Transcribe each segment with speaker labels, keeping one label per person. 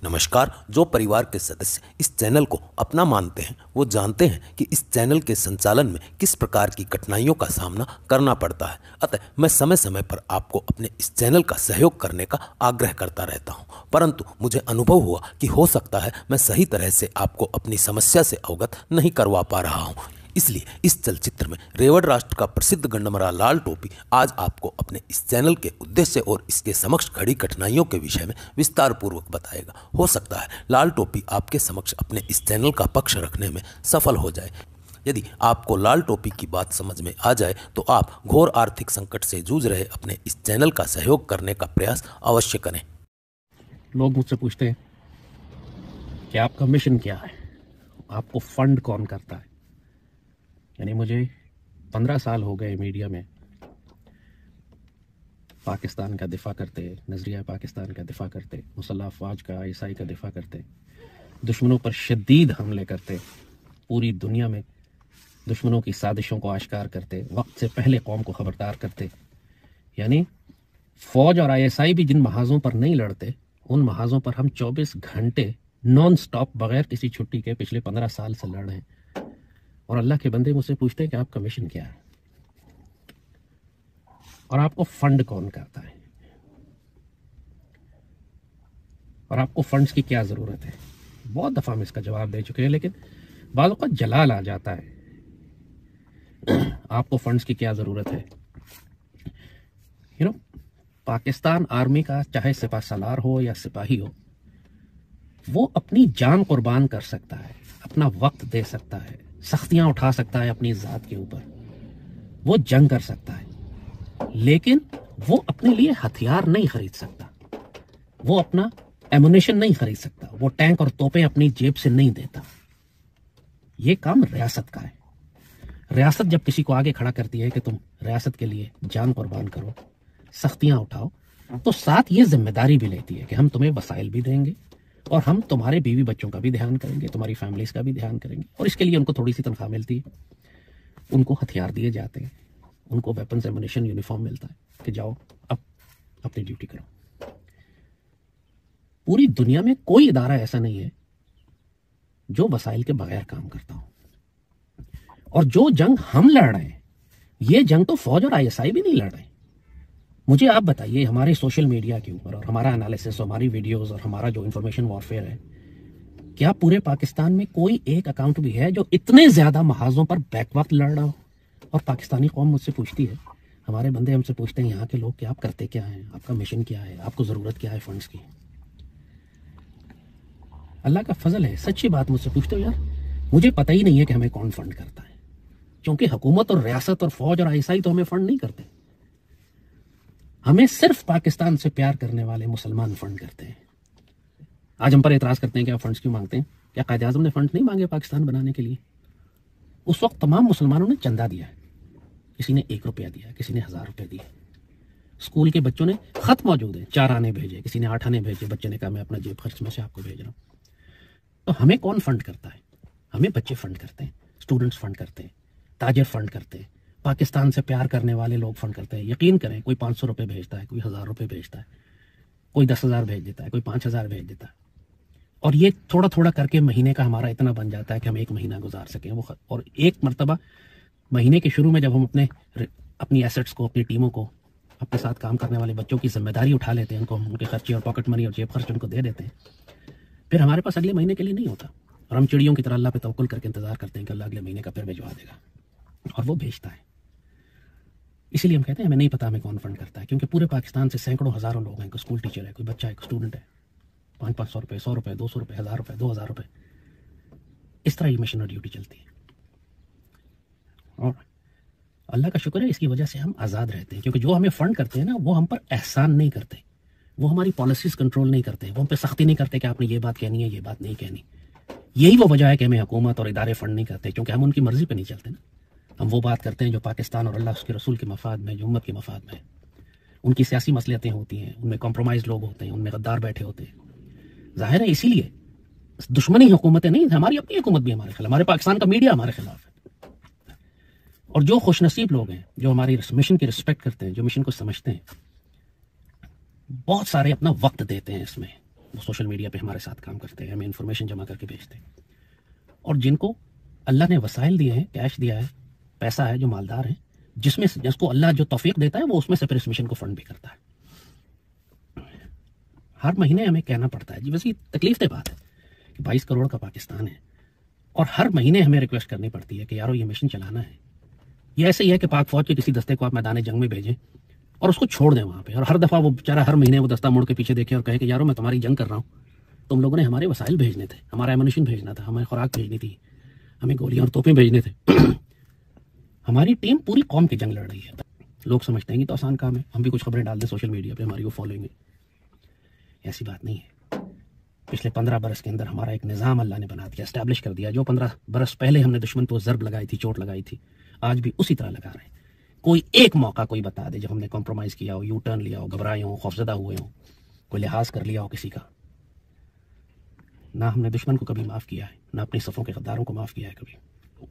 Speaker 1: नमस्कार। जो परिवार के सदस्य इस चैनल को अपना मानते हैं वो जानते हैं कि इस चैनल के संचालन में किस प्रकार की कठिनाइयों का सामना करना पड़ता है। अतः मैं समय समय पर आपको अपने इस चैनल का सहयोग करने का आग्रह करता रहता हूं, परंतु मुझे अनुभव हुआ कि हो सकता है मैं सही तरह से आपको अपनी समस्या से अवगत नहीं करवा पा रहा हूं। इसलिए इस चलचित्र में रेवड़ राष्ट्र का प्रसिद्ध गंडमरा लाल टोपी आज आपको अपने इस चैनल के उद्देश्य और इसके समक्ष खड़ी कठिनाइयों के विषय में विस्तार पूर्वक बताएगा। हो सकता है लाल टोपी आपके समक्ष अपने इस चैनल का पक्ष रखने में सफल हो जाए। यदि आपको लाल टोपी की बात समझ में आ जाए तो आप घोर आर्थिक संकट से जूझ रहे अपने इस चैनल का सहयोग करने का प्रयास अवश्य करें।
Speaker 2: लोग मुझसे पूछते हैं कि आपका मिशन क्या है, आपको फंड कौन करता है। यानी मुझे 15 साल हो गए मीडिया में पाकिस्तान का दिफा करते, नजरिया पाकिस्तान का दिफा करते, मुसल्लह अफवाज का, ईसाई का दिफा करते, दुश्मनों पर शदीद हमले करते, पूरी दुनिया में दुश्मनों की साजिशों को आश्कार करते, वक्त से पहले कौम को खबरदार करते। यानी फौज और आईएसआई भी जिन महाजों पर नहीं लड़ते, उन महाजों पर हम 24 घंटे नॉन स्टॉप बगैर किसी छुट्टी के पिछले 15 साल से लड़ रहे हैं। और अल्लाह के बंदे मुझसे पूछते हैं कि आपका मिशन क्या है और आपको फंड कौन करता है और आपको फंड्स की क्या जरूरत है। बहुत दफा हम इसका जवाब दे चुके हैं, लेकिन बालों का जलाल आ जाता है। आपको फंड्स की क्या जरूरत है। पाकिस्तान आर्मी का चाहे सिपा सलार हो या सिपाही हो, वो अपनी जान कुर्बान कर सकता है, अपना वक्त दे सकता है, सख्तियां उठा सकता है अपनी जात के ऊपर, वो जंग कर सकता है, लेकिन वो अपने लिए हथियार नहीं खरीद सकता, वो अपना एमुनेशन नहीं खरीद सकता, वो टैंक और तोपें अपनी जेब से नहीं देता। ये काम रियासत का है। रियासत जब किसी को आगे खड़ा करती है कि तुम रियासत के लिए जान कुर्बान करो, सख्तियां उठाओ, तो साथ ये जिम्मेदारी भी लेती है कि हम तुम्हें वसाइल भी देंगे और हम तुम्हारे बीवी बच्चों का भी ध्यान करेंगे, तुम्हारी फैमिलीज का भी ध्यान करेंगे। और इसके लिए उनको थोड़ी सी तनख्वाह मिलती है, उनको हथियार दिए जाते हैं, उनको वेपन्स एमुनेशन यूनिफॉर्म मिलता है कि जाओ अब अपनी ड्यूटी करो। पूरी दुनिया में कोई इदारा ऐसा नहीं है जो वसाइल के बगैर काम करता हो। और जो जंग हम लड़ रहे हैं, ये जंग तो फौज और आईएसआई भी नहीं लड़ रहे। मुझे आप बताइए, हमारे सोशल मीडिया के ऊपर और हमारा एनालिसिस, हमारी वीडियोस और हमारा जो इंफॉर्मेशन वॉरफेयर है, क्या पूरे पाकिस्तान में कोई एक अकाउंट भी है जो इतने ज्यादा महाजों पर बैक वक्त लड़ रहा हो। और पाकिस्तानी कौम मुझसे पूछती है, हमारे बंदे हमसे पूछते हैं, यहाँ के लोग, कि आप करते क्या हैं, आपका मिशन क्या है, आपको जरूरत क्या है फंड्स की। अल्लाह का फजल है, सच्ची बात मुझसे पूछते हो यार, मुझे पता ही नहीं है कि हमें कौन फंड करता है, क्योंकि हुकूमत और रियासत और फौज और आईएसआई तो हमें फंड नहीं करते। हमें सिर्फ पाकिस्तान से प्यार करने वाले मुसलमान फंड करते हैं। आज हम पर एतराज करते हैं कि आप फंड्स क्यों मांगते हैं। क्या कायदे आज़म ने फंड नहीं मांगे पाकिस्तान बनाने के लिए? उस वक्त तमाम मुसलमानों ने चंदा दिया है। किसी ने 1 रुपया दिया, किसी ने 1000 रुपये दिए। स्कूल के बच्चों ने खत मौजूद है, 4 आने भेजे, किसी ने 8 आने भेजे। बच्चे ने कहा मैं अपना जेब खर्च में से आपको भेज रहा हूँ। तो हमें कौन फंड करता है? हमें बच्चे फंड करते हैं, स्टूडेंट्स फंड करते हैं, ताजिर फंड करते हैं, पाकिस्तान से प्यार करने वाले लोग फंड करते हैं। यकीन करें, कोई 500 रुपये भेजता है, कोई 1000 रुपये भेजता है, कोई 10,000 भेज देता है, कोई 5,000 भेज देता है। और ये थोड़ा थोड़ा करके महीने का हमारा इतना बन जाता है कि हम 1 महीना गुजार सकें। वो और एक मरतबा महीने के शुरू में जब हम अपनी एसेट्स को, अपनी टीमों को, अपने साथ काम करने वाले बच्चों की जिम्मेदारी उठा लेते हैं, उनको उनके खर्चे और पॉकेट मनी और जेब खर्च उनको दे देते हैं, फिर हमारे पास अगले महीने के लिए नहीं होता। और हम चिड़ियों की तरह अल्लाह पे तवक्कुल करके इंतजार करते हैं कि अल्लाह अगले महीने का फिर भिजवा देगा, और वो भेजता है। इसीलिए हम कहते हैं हमें नहीं पता हमें कौन फंड करता है, क्योंकि पूरे पाकिस्तान से सैकड़ों हजारों लोग हैं। कोई स्कूल टीचर है, कोई बच्चा है, कोई स्टूडेंट है। 500 रुपये, 100 रुपये, 200 रुपये, 1000 रुपये, 2000 रुपये, इस तरह ये मिशन और ड्यूटी चलती है। और अल्लाह का शुक्र है, इसकी वजह से हम आज़ाद रहते हैं, क्योंकि जो हमें फंड करते हैं ना, वो हम पर एहसान नहीं करते, वो हमारी पॉलिसीज कंट्रोल नहीं करते, वो हम पे सख्ती नहीं करते कि आपने ये बात कहनी है, ये बात नहीं कहनी। यही वो वजह है कि हमें हुकूमत और इदारे फंड नहीं करते, क्योंकि हम उनकी मर्जी पर नहीं चलते ना। हम वो बात करते हैं जो पाकिस्तान और अल्लाह उसके रसूल के मफाद में, जो उम्मत के मफाद में। उनकी सियासी मसलियतें होती हैं, उनमें कॉम्प्रोमाइज लोग होते हैं, उनमें गद्दार बैठे होते हैं। जाहिर है इसीलिए दुश्मनी हुकूमतें नहीं, हमारी अपनी हुकूमत भी हमारे खिलाफ, हमारे पाकिस्तान का मीडिया हमारे खिलाफ है। और जो खुशनसीब लोग हैं, जो हमारी मिशन की रिस्पेक्ट करते हैं, जो मिशन को समझते हैं, बहुत सारे अपना वक्त देते हैं इसमें, वो सोशल मीडिया पे हमारे साथ काम करते हैं, हमें इन्फॉर्मेशन जमा करके भेजते हैं, और जिनको अल्लाह ने वसाइल दिए हैं, कैश दिया है, पैसा है, जो मालदार हैं, जिसको अल्लाह जो तौफीक देता है वो उसमें से फिर इस मिशन को फंड भी करता है। हर महीने हमें कहना पड़ता है जी, वैसे तकलीफ की बात है कि 22 करोड़ का पाकिस्तान है और हर महीने हमें रिक्वेस्ट करनी पड़ती है कि यारो ये मिशन चलाना है। ये ऐसे ही है कि पाक फौज के किसी दस्ते को आप मैदान जंग में भेजें और उसको छोड़ दें वहाँ पे, और हर दफ़ा वो बेचारा हर महीने वो दस्ता मुड़ के पीछे देखे और कहे कि यारो मैं तुम्हारी जंग कर रहा हूँ, तुम लोगों ने हमारे वसाइल भेजने थे, हमारा एमुनिशन भेजना था, हमें खुराक भेजनी थी, हमें गोलियां और तोपें भेजने थे। हमारी टीम पूरी कौम की जंग लड़ रही है। लोग समझते हैं कि तो आसान काम है, हम भी कुछ खबरें डाल दें सोशल मीडिया पे, हमारी वो फॉलोइंग है। ऐसी बात नहीं है। पिछले 15 बरस के अंदर हमारा एक निज़ाम अल्लाह ने बना दिया, एस्टैब्लिश कर दिया। जो 15 बरस पहले हमने दुश्मन को ज़रब लगाई थी, चोट लगाई थी, आज भी उसी तरह लगा रहे हैं। कोई एक मौका कोई बता दे जब हमने कॉम्प्रोमाइज़ किया हो, यू टर्न लिया हो, घबराए हो, खौफजदा हुए हो, कोई लिहाज कर लिया हो किसी का। ना हमने दुश्मन को कभी माफ़ किया है, ना अपनी सफ़ों के गद्दारों को माफ़ किया है कभी।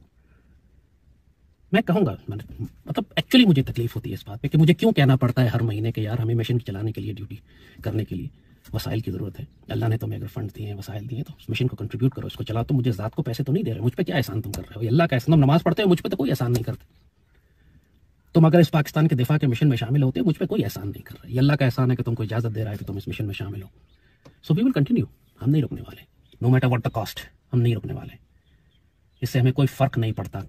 Speaker 2: मैं कहूँगा, मतलब एक्चुअली मुझे तकलीफ होती है इस बात पे कि मुझे क्यों कहना पड़ता है हर महीने के यार हमें मिशन चलाने के लिए, ड्यूटी करने के लिए वसाइल की ज़रूरत है। अल्लाह ने तुम्हें अगर फंड दिए हैं, वसाइल दिए, तो उस मिशन को कंट्रीब्यूट करो, इसको चलाओ। तो मुझे ज़ात को पैसे तो नहीं दे रहे, मुझ पे क्या एहसान तुम कर रहे हो? अल्लाह का एहसान, तुम नमाज पढ़ते हो, मुझ पे तो कोई एहसान नहीं करते। तुम अगर इस पाकिस्तान के दिफा के मिशन में शामिल होते हो, मुझ पे कोई एहसान नहीं कर रहे। ये अल्लाह का एहसान है कि तुमको इजाज़त दे रहा है कि तुम इस मिशन में शामिल हो। सो वी विल कंटिन्यू, हम नहीं रुकने वाले, no matter what the cost, हम नहीं रुकने वाले। इससे हमें कोई फ़र्क नहीं पड़ता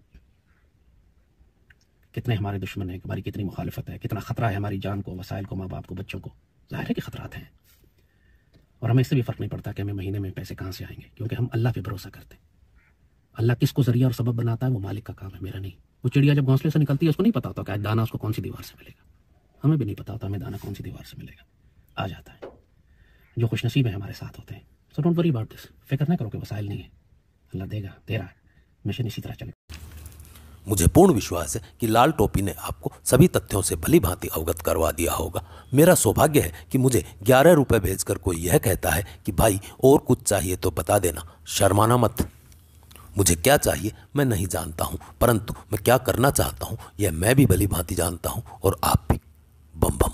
Speaker 2: कितने हमारे दुश्मन हैं, हमारी कितनी मुखालिफत है, कितना खतरा है हमारी जान को, वसाइल को, माँ बाप को, बच्चों को। जाहिर है कि खतरात हैं, और हमें इससे भी फ़र्क नहीं पड़ता कि हमें महीने में पैसे कहाँ से आएंगे, क्योंकि हम अल्लाह पे भरोसा करते हैं। अल्लाह किसको जरिया और सबब बनाता है वो मालिक का काम है, मेरा नहीं। वो चिड़िया जब घोंसले से निकलती है उसको नहीं पता होता कि दाना उसको कौन सी दीवार से मिलेगा। हमें भी नहीं पता होता हमें दाना कौन सी दीवार से मिलेगा, आ जाता है। जो खुशनसीब है हमारे साथ होते हैं। So don't worry about this, फिक्र ना करो कि वसाइल नहीं है, अल्लाह देगा, दे रहा है, मिशन इसी तरह चलेगा।
Speaker 1: मुझे पूर्ण विश्वास है कि लाल टोपी ने आपको सभी तथ्यों से भली भांति अवगत करवा दिया होगा। मेरा सौभाग्य है कि मुझे 11 रुपये भेजकर कोई यह कहता है कि भाई और कुछ चाहिए तो बता देना, शर्माना मत। मुझे क्या चाहिए मैं नहीं जानता हूँ, परंतु मैं क्या करना चाहता हूँ यह मैं भी भली भांति जानता हूँ, और आप भी। बम बम।